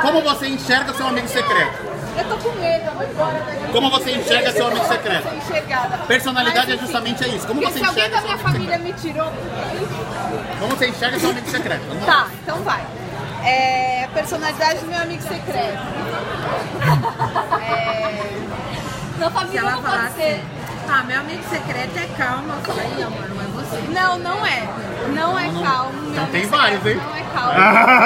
Como você enxerga seu amigo secreto? Eu tô com medo, eu vou embora daqui. Como você enxerga seu amigo secreto? Enxergada. Personalidade Mas, é justamente isso. Como porque você se alguém enxerga da seu minha amigo família secreto? me tirou... Como você enxerga seu amigo secreto? Vamos lá. Tá, então vai. Personalidade do meu amigo secreto. Não, família não pode ser. Ah, meu amigo secreto é calmo. Eu falei, amor, não é você. Não, não é. Não é calmo. Então tem vários, hein? Não é calmo.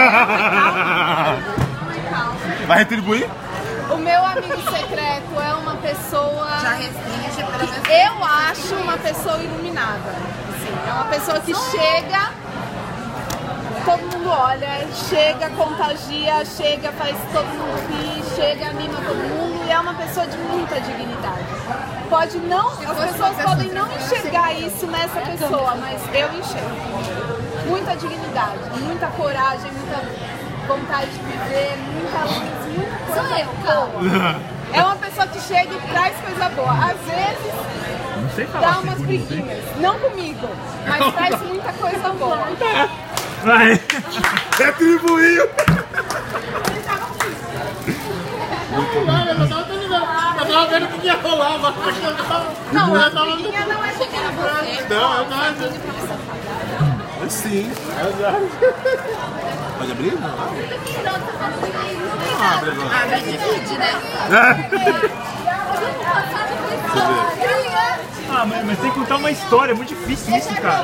Não é calmo. Vai retribuir? O meu amigo secreto é uma pessoa... Já restringe pelo menos. Eu acho uma pessoa iluminada. Assim, é uma pessoa que chega, todo mundo olha, chega, contagia, chega, faz todo mundo rir, chega, anima todo mundo e é uma pessoa de muita dignidade. Pode não, as pessoas podem não enxergar isso nessa pessoa, mas eu enxergo. Muita dignidade, muita coragem, muita vontade de viver, muita luz, muita coisa boa. É uma pessoa que chega e traz coisa boa. Às vezes Não sei falar dá assim umas bonito, hein? briguinhas, não comigo, mas traz muita coisa boa. Vai. Retribuiu! Eu tava vendo o que ia rolar, mas Não, eu a tava... briguinha não é chegando você. Não, eu tava... Sim. Pode abrir? Não. Não abre agora. Ah, mas divide, né? Ah, mas tem que contar uma história, é muito difícil isso, cara.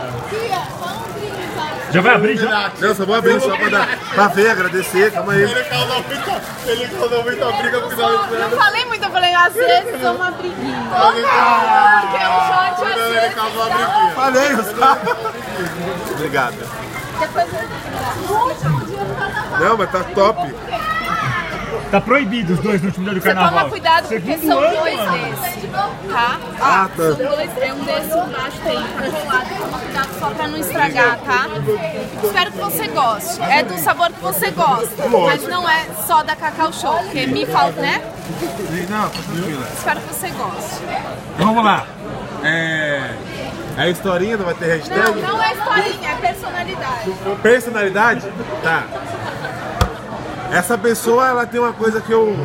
Já vai abrir já? Não, só vou abrir só pra ver, agradecer, calma aí. Ele causou muita briga com o final do Eu falei muito, eu falei, às vezes é uma briguinha. Porque é um shot às Ele vezes. causou a briguinha. Falei, Gustavo. Obrigado. Depois o último dia do carnaval. Não, mas tá top. Tá proibido os dois no último dia do Você carnaval. toma cuidado porque Segundo são ano, dois mano. desses, tá? Ah, tá. São dois, é um desses embaixo tem, tá colado. Toma cuidado só pra não estragar, tá? Espero que você goste. É do sabor que você gosta, mas não é só da Cacau Show, porque me falta, né? Não, tá tranquila. Espero que você goste. Vamos lá. É a historinha, não vai ter hashtag? Não é historinha, é personalidade. Personalidade? Tá. Essa pessoa, ela tem uma coisa que eu...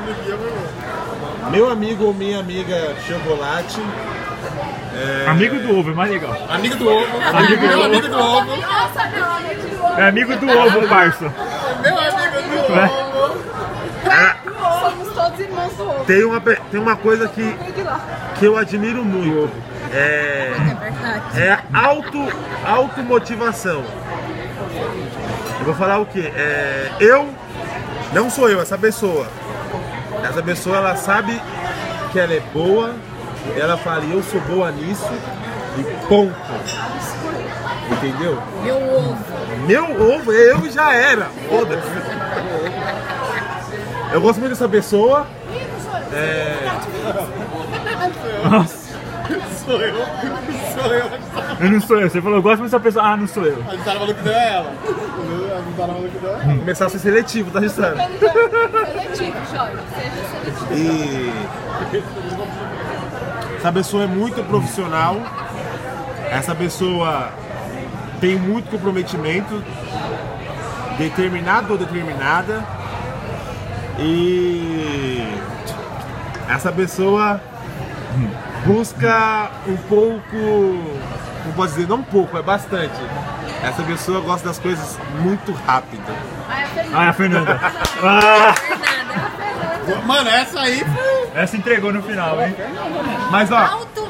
Meu amigo ou minha amiga Chocolate... Amigo do ovo, é mais legal. Amigo do ovo. Amigo do Meu ovo. amigo do ovo. Nossa, meu amigo de ovo. É amigo do ovo, parça. Meu amigo do ovo. Somos todos irmãos do ovo. Tem uma coisa que eu admiro muito. É automotivação. Eu vou falar o quê? Não sou eu, essa pessoa. Essa pessoa, ela sabe que ela é boa, ela fala, eu sou boa nisso, e ponto. Entendeu? Meu ovo. Meu ovo, eu já era. Foda-se. Eu gosto muito dessa pessoa. Nossa, Sou eu. eu não sou eu. Você falou, eu gosto muito dessa pessoa. Ah, não sou eu. A gente tá falando que não é ela. A gente tá falando que não é ela. Começar a ser seletivo, tá registrando? Seletivo, Jorge. Seja seletivo. E essa pessoa é muito profissional. Essa pessoa tem muito comprometimento, determinado ou determinada. E essa pessoa busca um pouco, não posso dizer, não um pouco, é bastante. Essa pessoa gosta das coisas muito rápido. Ah, é a Fernanda. Ah, Mano, essa aí foi... essa entregou no final, hein? Mas ó, Alto.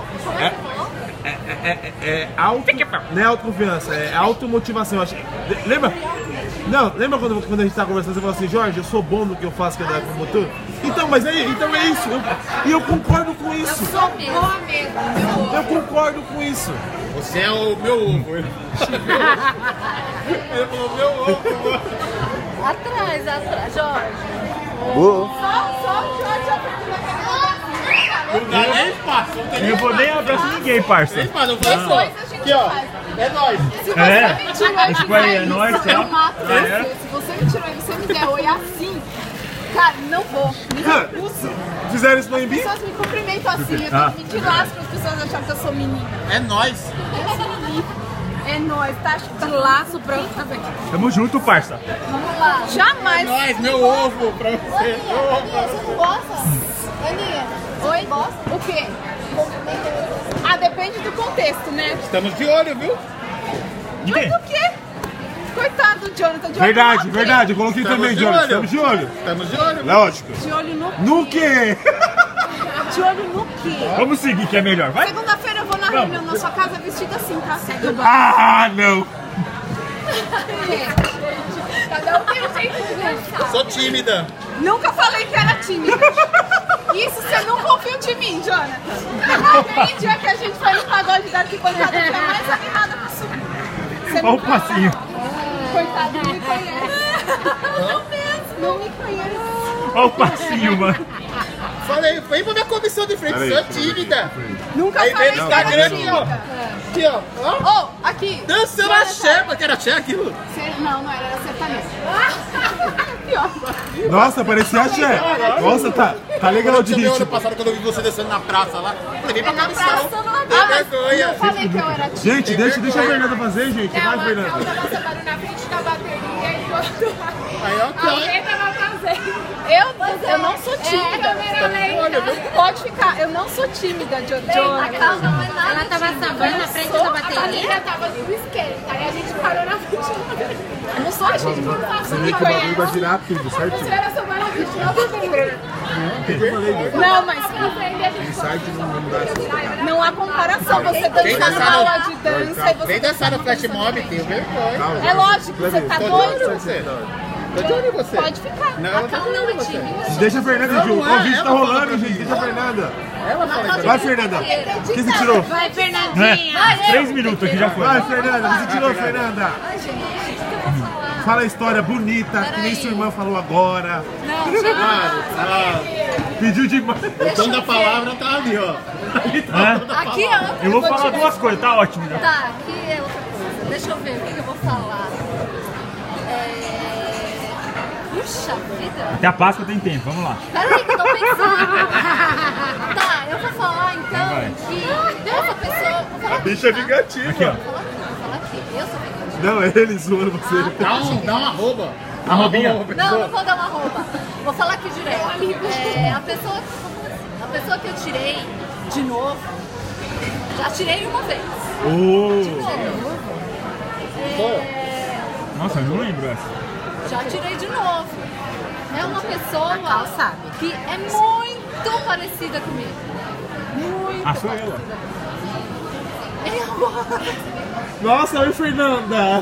não é autoconfiança, é automotivação. Lembra? Não, lembra quando a gente tava conversando, você falou assim, Jorge, eu sou bom no que eu faço, que é da promotor? Então, mas aí, então é isso. E eu concordo com isso. Sou boa mesmo, meu ovo. Eu concordo com isso. Você é o meu ovo. Ele falou meu ovo. Atrás, Jorge. Boa. Só o Jorge aprendeu Não dá nem espaço. Não tem nem Eu vou nem abraçar ninguém, parça. espaço. Eu falei Depois assim, a gente aqui ó, faz. é nóis. Se você É. me tirou e Esse pai é fizer nóis, isso, tá? eu mato Ah, é? você. Se você me tirou e você me der oi assim, cara, não vou. Me recuso. Fizeram isso no As Embi? pessoas me cumprimentam assim, eu tenho que me de lasco para as pessoas acharem que eu sou menina. É nóis. Esse é livre. É nóis, tá? De laço pra eu fazer. Tamo junto, parça. Vamos lá. Jamais. Nós, meu ovo pra você. Meu ovo pra Você não gosta? Aninha, Oi? O quê? Ah, depende do contexto, né? Estamos de olho, viu? De Mas quê? do quê? Coitado do Jonathan. De olho Verdade, no quê? verdade. Eu coloquei Estamos também, de Jonas. olho. Estamos de olho. Estamos de olho. Lógico. De olho no No quê? De olho no quê? Vamos seguir que é melhor, vai? Segunda-feira eu vou na reunião na sua casa vestida assim, tá? Segue o baile. Ah, não. Cada um tem um jeito de dançar. Sou tímida. Nunca falei que era tímida. Isso você nunca ouviu de mim, Jonathan. Aquele dia que a gente foi no pagode da arquibancada, foi a mais animada que subir. Você Olha o nunca passinho. Coitado, não me conhece. Não mesmo. Não me conhece. Olha o passinho, mano. Falei, vem pra minha comissão de frente, Peraí, sou deixa eu ver. tímida. Nunca Aí falei vem no que era Instagram aqui, ó. tímida. Aqui, ó. Ó. Ô, aqui. Dançando a Xerpa, que era Xer aquilo. Não, não era sertanejo. Pior. Nossa, parecia a Xé. Nossa, tá legal de Ano ritmo. passado, quando eu vi você descendo na praça lá, eu falei, vem pra Na comissão. praça não Tem dá. vergonha. Eu falei que eu era tímida. Gente, deixa a Fernanda fazer, gente. Vai, Ela Fernanda. tava trabalhando na frente da bateria enquanto Aí, ó, alguém tava fazendo. Eu não sou tímida. Pode ficar, eu não sou tímida, Jonathan. Ela tava sambando na frente da bateria. Já tava no esquerdo. Aí a gente parou na frente da bateria. Eu não sou tímida. Você vê que o bagulho vai girar tudo, certo? Você era sambar na frente da bateria. Eu falei, Não, mas site não dá essa. não há comparação. Você dançar numa aula de dança e você... Vem dançar no flash mob, tenho vergonha. É lógico, você tá Tô de olho em doido? você. Tô de olho em você. Pode ficar. Não, eu tô de olho em você. Deixa a Fernanda, Ju. não é, O vídeo tá ela falou rolando, pra gente. mim. Deixa a Fernanda. Ela fala Vai, Fernanda. O que você tirou? Vai, É, Fernandinha. 3 minutos aqui já foi. Vai, Fernanda. O que você tirou, Fernanda? Fala a história bonita, que nem sua irmã falou agora. Pediu demais. O tom da palavra tá ali, ó. Ali tá Hã? o tom da Aqui, palavra. ó. Eu vou falar duas coisas, tá ótimo já. Tá, aqui é outra coisa. Deixa eu ver o que eu vou falar. Puxa vida. Até a Páscoa tem tempo, vamos lá. Peraí que eu tô pensando. Tá, eu vou falar então Vai. que essa pessoa... Vou falar A bicha é vingativa. Aqui, ó. Vou falar aqui. Eu sou vingativa. Não, é ele zoando você. Dá um arroba. Arrobinha. Não, não vou dar uma roupa. Vou falar aqui direto. A pessoa que eu tirei de novo, já tirei uma vez. Nossa, eu não lembro essa. Já tirei de novo. É uma pessoa sabe. que é muito parecida comigo. Muito Ah, sou eu. Nossa, oi, Fernanda.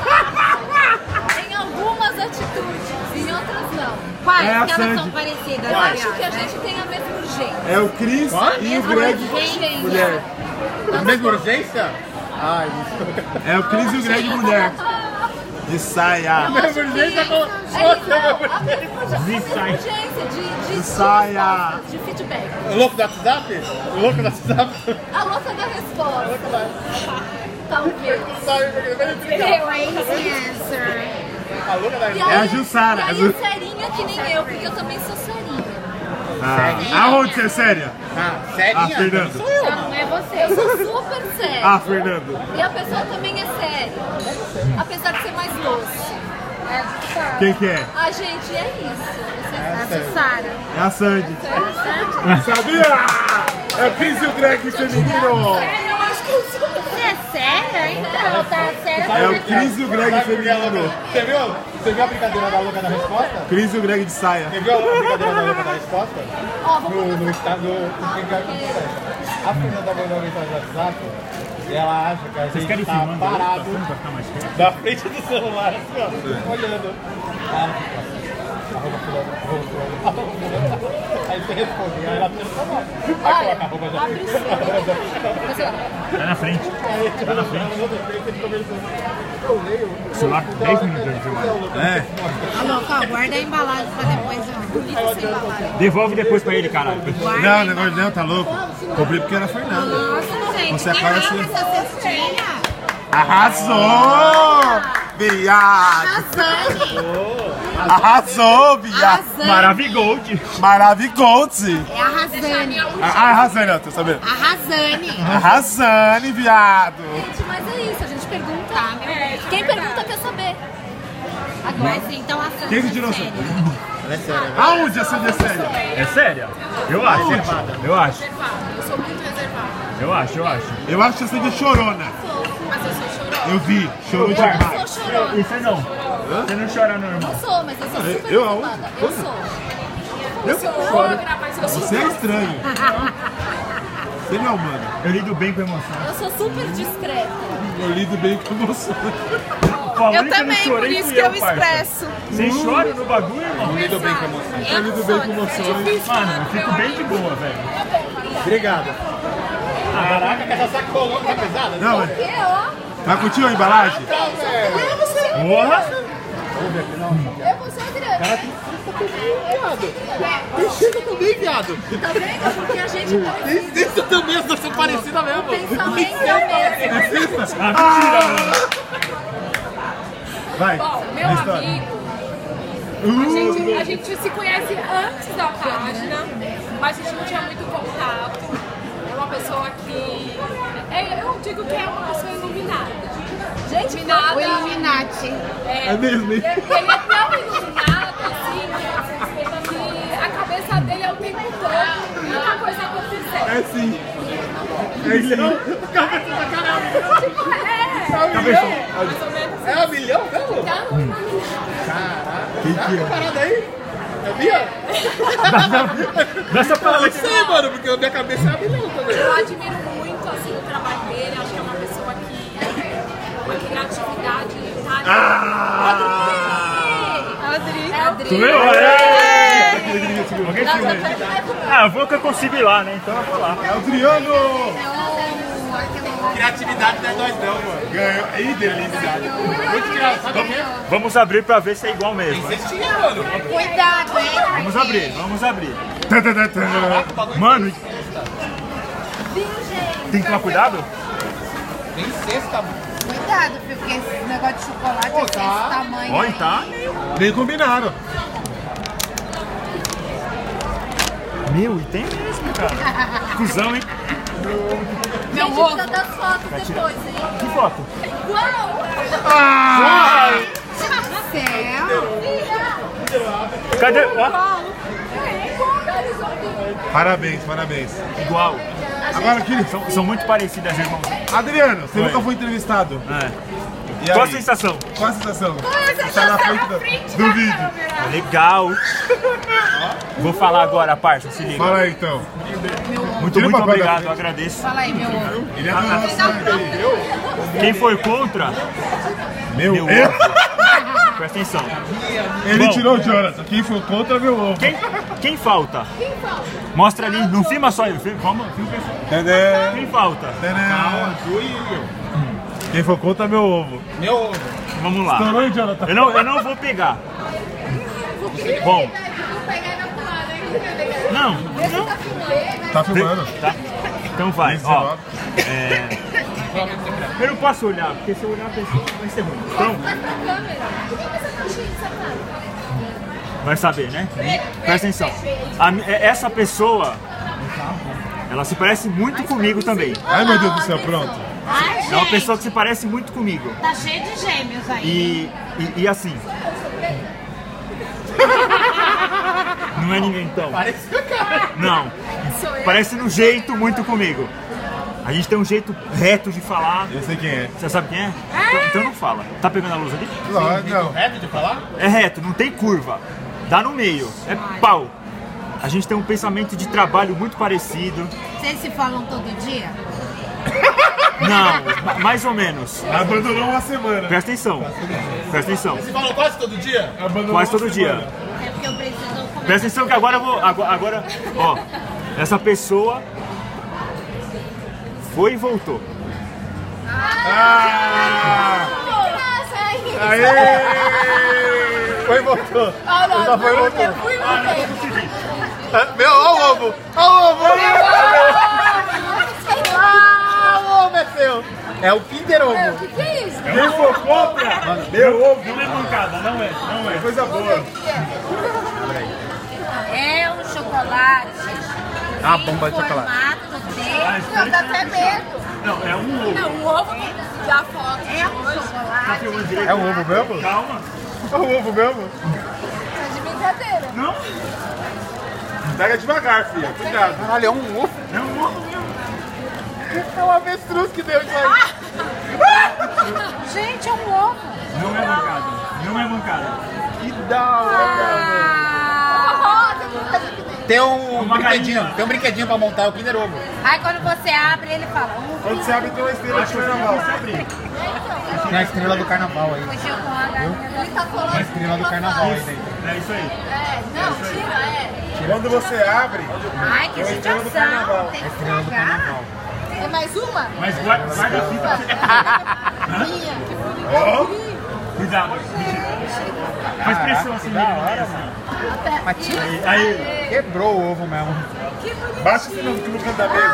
Em algumas atitudes, em outras não. Quais É a que elas Sandy. são parecidas? Eu acho aliás, que a né? gente tem a mesma urgência. É o Cris e o Greg. Mulher. A mesma urgência? Ai, É o Cris e o Greg mulher. De saia. a mesma urgência com É você, igual, meu a mesma urgência de saia. respostas, de feedback. O louco do WhatsApp? O louco do WhatsApp? A louca da resposta. Talvez. Eu, hein? Answer. A louca da E resposta. É a Jussara. E aí é serinha que nem eu, porque eu também sou serinha. Aonde você é séria? Ah, serinha? Fernando. Sou eu, mano. Não é você. Eu sou super séria. Ah, Fernando. E a pessoa também é séria. Apesar de ser mais doce. Quem que é? A gente é isso. Sara. É a Sandy. Sabia? É o Cris e o Greg feminino. Você é séria? Então, tá séria. É o Cris e o Greg Sabe por que a louca- feminino. Você viu a brincadeira da louca da resposta? Cris e o Greg de saia. Você viu a brincadeira da louca da resposta? Ó, vou No estado. A Fernanda mandou uma mensagem no WhatsApp e ela acha que a Vocês querem gente tá filmando aí, parado pra ficar mais perto? na frente do celular, assim, ó, olhando. Aí ela fica assim, arroba fulano, arroba fulano. Aí você responde, aí ela tira sua mão. Aí coloca a arroba já. Tá na frente. Tá na frente. O celular 10 minutos de filmagem. É. Ó, guarda a embalagem pra depois, ó. Devolve depois pra ele, caralho. Não, negócio não, tá louco? Comprei porque era a Fernanda. Nossa, gente, Você acaba assim. essa cestinha? Arrasou! Viado! Arrasou, viado! Maravigold. Maravigold! É a Razane. Arrasane, ó, tô sabendo. A Razane. Arrasane, viado! Gente, mas é isso, a gente pergunta perguntar, meu. Quem pergunta quer saber. Mas então a Sandra Quem que tirou é essa? séria. Ela é séria. Aonde a Sandy é séria? É séria? Eu acho. Eu acho. Eu sou muito reservada. Eu acho. Eu acho que a Sandy é chorona. Mas eu sou chorona. Eu vi, chorou demais. Eu sou chorona. E você não? Você não chora normal? Não sou, mas eu sou super Eu reservada. Eu sou. Eu choro. Você é estranho. Você não é humano. Eu lido bem com emoção. Eu sou super discreta. Eu lido bem com emoção. Eu também, por isso que eu expresso. Você chora no bagulho, irmão? Lido bem com emoção. Eu lido bem com emoções. Mano, eu fico bem de boa, velho. Obrigado. Caraca, que essa sacolona tá pesada? Não, mas... Que, ó? Mas curtiu a embalagem? Porra! Eu vou ser Adriana. Chega também, viado. Tá vendo? Porque a gente é Isso também, eu sou parecida mesmo. pensamento é o mesmo. Ah, mentira! Vai, Bom, meu na história. amigo, a gente se conhece antes da página, mas a gente não tinha muito contato. É uma pessoa que... eu digo que é uma pessoa iluminada. Gente, Iluminada. O Illuminati. É mesmo, hein? Ele é tão iluminado, assim, que a cabeça dele é o tempo todo, muita coisa acontecendo. É sim. É sim. Mais ou menos. É 1 milhão mesmo? Quem que é? Parada aí. É minha? Dessa Eu palavra. não sei, mano, porque a minha cabeça é 1 milhão também. Eu admiro muito assim, o trabalho dele, acho que é uma pessoa que com a criatividade Adri. Tu viu? Alguém filma aí. Eu vou que eu consigo ir lá, né? Então eu vou lá. É o Triângulo! Criatividade não é nós não, mano. Ganhou. Ih, delícia. Muito engraçado. Vamos abrir pra ver se é igual mesmo. Né? Vocês tinham, mano. Cuidado, hein? Vamos abrir. Mano, tem que tomar cuidado? Tem cesta, mano. Cuidado, porque esse negócio de chocolate é desse tamanho. Olha, tá. Nem combinaram. Meu, e tem mesmo, cara. Cusão, hein? Meu ovo. Precisa das fotos depois, hein? Que foto? Igual! Céu. Cadê? Ó, Parabéns, parabéns. igual. Agora, Kiri, São muito parecidas, irmão. Adriano, você Oi. nunca foi entrevistado. É. E Qual a aí? sensação? Qual a sensação? Está na frente do vídeo. Legal. Vou falar agora, parça, se liga. Fala aí, então. Muito Tira o papel da obrigado, frente. eu agradeço. Fala aí, meu ovo. Ele é do sangue. Quem foi contra, Meu meu ovo. ovo. Presta atenção. Ele Bom. tirou o Jonathan. Quem foi contra, meu ovo. Quem falta? Mostra ali, não filma só eu, filma pessoal. Tadã, Quem falta? tadã. Tu e eu. Quem foi contra, meu ovo. Meu ovo. Vamos lá. Estourou, hein, Jonathan? Eu não vou pegar. Bom. Não, Tá filmando. tá. Então vai, ó. Eu não posso olhar, porque se eu olhar a pessoa vai ser ruim. Então, vai saber, né? Presta atenção. Essa pessoa, ela se parece muito comigo também. Ai, meu Deus do céu, pronto. Ai, É uma gente, pessoa que se parece muito comigo. tá cheio de gêmeos aí. E assim. Não é ninguém então. Parece o cara. Não. Parece no jeito muito comigo. A gente tem um jeito reto de falar. Eu sei quem é. Você sabe quem é? Então não fala. Tá pegando a luz ali? Não. Reto de falar? É reto, não tem curva. Dá no meio. É pau. A gente tem um pensamento de trabalho muito parecido. Vocês se falam todo dia? Não, mais ou menos. Abandonou uma semana. Presta atenção. Presta atenção. Você fala quase todo dia? Abandonou Quase uma todo semana. dia. É porque eu preciso comer. Presta atenção que agora eu vou. Agora, ó. Essa pessoa foi e voltou. Ah! Aê! Foi e voltou. Já foi e voltou. Meu, ó o ovo. Ó o ovo. Ah, o ovo é seu. É o Kinder Ovo. Que é isso? Quem for contra, meu ovo. Não é mancada, não é. Coisa boa. É um chocolate. Ah, bomba de chocolate. Formato dele. Ah, Dá até medo. Não, é um ovo. Não, o ovo da foto de hoje. Tá filmando direito? É o ovo mesmo? Calma. É o ovo mesmo? Tá de brincadeira. Não? Pega devagar, filha. Cuidado. Caralho, é um ovo. É um ovo mesmo. É um avestruz que deu isso aí. Gente, é um ovo. Não é mancada. Não é mancada. Que da hora, Tem um brinquedinho pra montar, é o Kinder Ovo. Aí quando você abre, ele fala, Quando você abre, tem uma estrela de carnaval. Você abrir. Tem a estrela do carnaval aí. fugiu com a galinha. Ele tá falando. A estrela do carnaval aí dentro. É isso aí. Não, tira, Quando você abre, Ai, que é a estrela do judiação. carnaval. Tem que Estrela do pegar. carnaval. Tem mais uma? Mas guarda a fita. Minha, que bonito. Ó, Cuidado. Faz pressão assim nele. Mas tira. Aí. Quebrou o ovo mesmo. baixa esse no canto da mesa.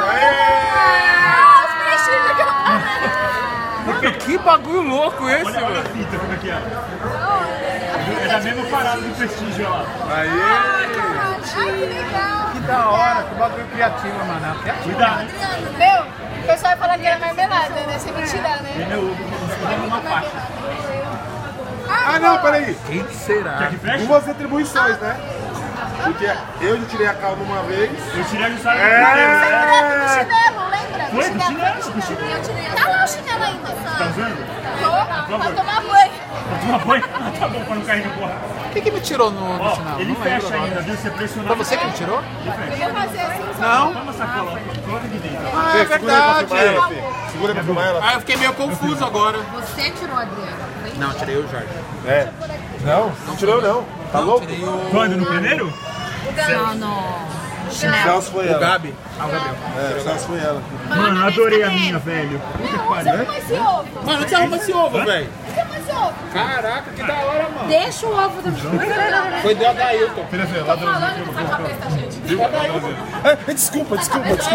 Mano, que bagulho louco esse, Olha a mano. fita como é que é. É da mesma parada do prestígio, ó. Aí. Ai, que legal. Que da hora, que bagulho criativo, mano. Criativo. Cuidado. Meu, o pessoal vai falar que era marmelada, né? Você me tirar, né? Ele é ovo, escolhendo uma faixa. Ah, não, peraí. Quem será? Quer que feche? Duas atribuições, né? Porque eu já tirei a calma uma vez. Eu tirei a jussara do No É. chinelo, lembra? Foi do chinelo? Do chinelo. Eu tirei. Tá lá o chinelo ainda. Tá usando? Tô, pra tomar banho. Pra tomar banho? Ah, tá bom, pra não cair no porra. O que me tirou no Ó, sinal? ele Não lembro fecha agora. ainda, viu? Você pressionou. Foi você que me tirou? Eu ia fazer assim, só. Não. Toma essa cola, coloca aqui dentro. Ah, é Fê, segura aí pra verdade. filmar ela, Fê. Segura pra filmar ela. Ah, eu fiquei meio confuso agora. Você tirou, Adriano. Não, tirei o Jorge. É. Não, não tirou não. Tá louco? Tirei o... Quando? No primeiro? Não, no O chinelo. Celso foi O ela. Gabi. Ah, o Gabriel. É, o Celso foi ela. Mano, eu adorei a minha, velho. Puta que pariu. Arruma esse ovo. Mano, onde você arruma esse ovo, velho? Arruma esse ovo. Caraca, que da hora, mano. Deixa o ovo do Foi do Adailton. Filha, Fê, lá do Falando que essa cabeça, gente. Desculpa. Esse minha cabeça.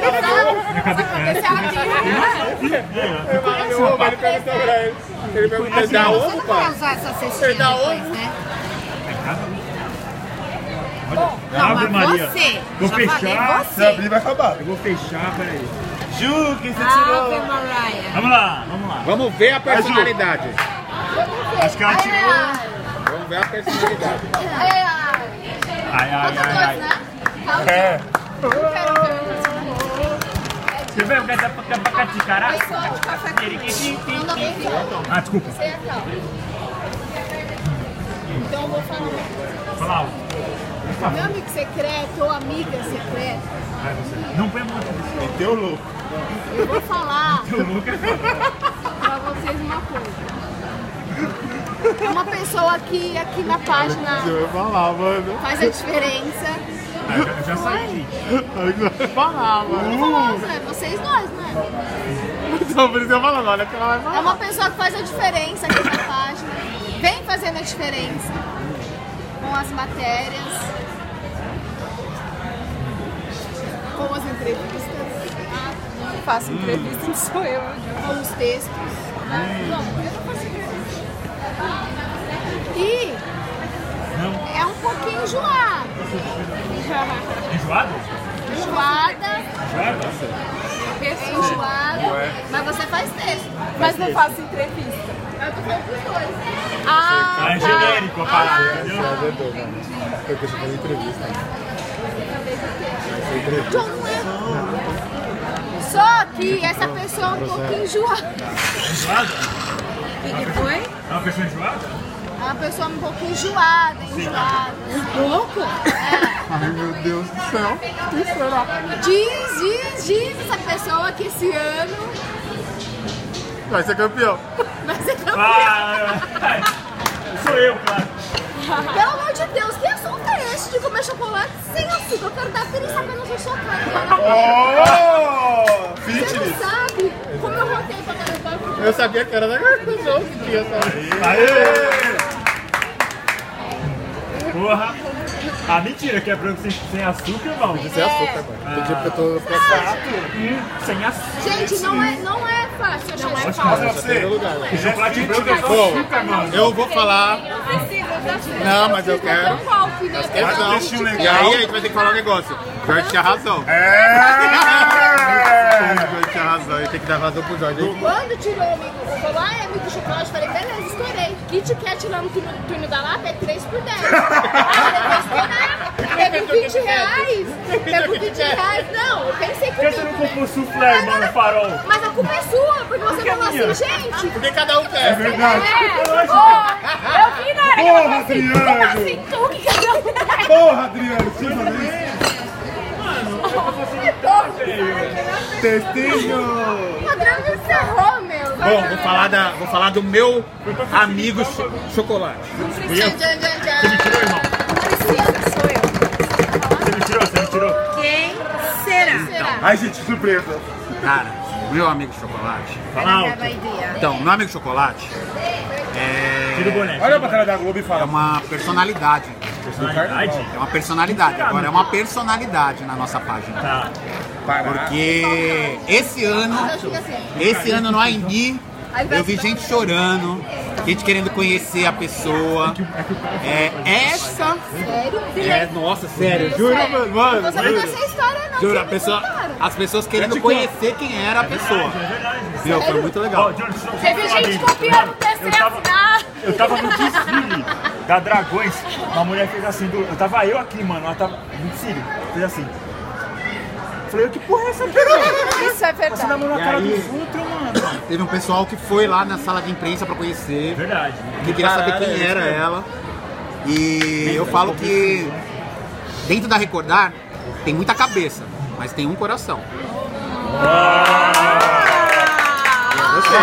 Ele vai dar Você ovo, não vai pai? usar essa Ele cestinha dá depois, ovo? né? Não, Ave mas Maria. você. Vou Já falei fechar. Se você. abrir, vai acabar. Eu vou fechar, peraí. Ju, quem você Ave tirou? Maria. Vamos lá, vamos lá. Vamos ver a personalidade. Acho que ela tirou. Vamos ver a personalidade. Ai, ai, ai, ai. É. Você vê o que é pra caticará? Ah, desculpa. Então eu vou falar. Fala alto. Meu amigo secreto ou amiga secreta, Vai você. Não põe a mão aqui. Meteu louco. eu vou falar Teu louco é foda. pra vocês uma coisa. É uma pessoa que aqui na página Eu ia falar, mano. faz a diferença. Ah, eu já saí. Falar, mano. Nossa, é vocês dois, né? Então, por isso eu falo, olha que ela vai falar. É uma pessoa que faz a diferença aqui na página. Vem fazendo a diferença com as matérias, com as entrevistas. Não faço entrevista, não sou eu. Com os textos. Não, eu não faço entrevista. E é um pouquinho enjoado. Enjoado? Enjoada, Enjoado? é enjoado, mas você faz texto. Mas não faço entrevista. Eu tô falando dos dois. Ah, é genérico a parada, entendeu? Eu pensei fazer entrevista. John não é. Só que essa pessoa é um pouquinho enjoada. Enjoado? O que foi? É uma pessoa enjoada? É uma pessoa um pouco enjoada. Pouco? Ai, meu Deus do céu. Que será? Diz essa pessoa que esse ano Vai ser campeão. vai ser campeão. Ah, sou eu, claro. Pelo amor de Deus, que assunto é esse de comer chocolate sem açúcar? Eu quero dar feliz apenas o chocolate. Oh! Você não Fitness! sabe como eu voltei pra Carnaval. Eu sabia que era da jogo que tinha essa. Aê! Porra! Ah, mentira, que é branco sem açúcar, irmão. Sem açúcar, mano. Tem dia que eu tô processado. Sem açúcar. Gente, não é fácil. Não é Mostra pra você. O chocolate branco é só Bom, açúcar, mano. eu vou falar. Não, mas eu quero. Faz um textinho E legal. aí a gente vai ter que falar um negócio. Jorge tinha razão. É! Jorge tinha razão. Ele tem que dar razão pro Jorge. Quando tirou o amigo, falou, é amigo de chocolate, eu falei, beleza, estourei. Kit Kat lá no turno da Lapa é 3 por 10. Teve 20 reais. Teve 20 reais. Não, eu pensei Por que você não comprou soufflé, irmão, no farol? Mas a culpa é sua, porque você falou assim, gente. Porque cada um quer. É verdade. Eu vi na hora que Porra, eu Adriano! assim, tu que cada um. Porra, Adriano! Você falou isso? Testinho! O Adriano me encerrou, meu. Bom, vou falar do meu amigo chocolate. Tchan, tchan, tchan, tchan. Você me tirou, irmão? Sou eu. Você me tirou, você me tirou. Quem será? Será? Ai, gente, surpresa! Cara, meu amigo chocolate. Fala alto. Então, meu amigo chocolate Tira o boné. Olha pra cara da Globo e é fala. uma personalidade. Personalidade? É uma personalidade. Agora é uma personalidade na nossa página. Tá. Porque esse ano no AMB, eu vi gente chorando, gente querendo conhecer a pessoa. Essa. Sério? Nossa, sério, juro, mano. Não sabia dessa história, não. Juro, Você me contaram. as pessoas querendo conhecer quem era a pessoa. Viu? Foi muito legal. Ó, Johnny, deixa eu Teve falar gente dele. copiando o TC assinar. Eu tava no desfile da Dragões, uma mulher fez assim, tava eu aqui, mano, ela tava no desfile, fez assim. Falei, que porra é essa aqui, mano? Isso é Você verdade. dá a mão na E cara aí? dos outros, mano. Teve um pessoal que foi lá na sala de imprensa pra conhecer, Verdade. que queria saber quem era ela. E eu falo que dentro da Recordar tem muita cabeça, mas tem um coração. Você,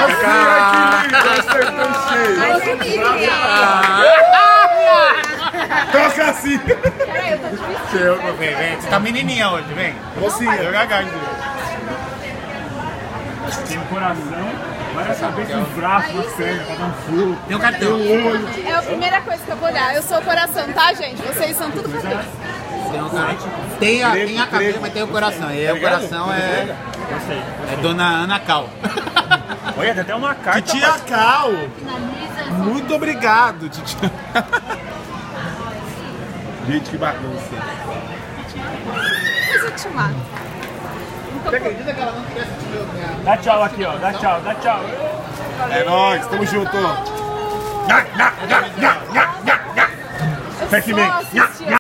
Toca assim! Peraí, eu tô difícil. Vem, você tá menininha hoje, vem. Mocinha, Eu gagalho. Tem um coração, várias cabeças, uns braços, umas pernas, pra dar um fogo. Tem um cartão. É a primeira coisa que eu vou olhar. Eu sou o coração, tá, gente? Vocês são tudo cabeça. Tem a cabeça, mas tem o coração. E aí o coração é Gostei. Dona Ana Cal. Olha, tem até uma carta. Titia Cal! Muito obrigado, titia. Gente, que bagunça. Mas eu te mato. Você acredita que ela não tivesse Dá tchau aqui, ó. Dá tchau, dá tchau. É nóis, tamo junto. Eu Pac-Man. só assisti